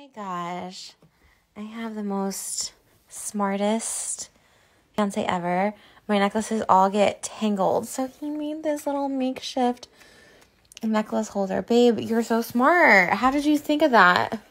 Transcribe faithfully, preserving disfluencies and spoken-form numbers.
my gosh. I have the most smartest fiance ever. My necklaces all get tangled. So he made this little makeshift necklace holder. Babe, you're so smart. How did you think of that?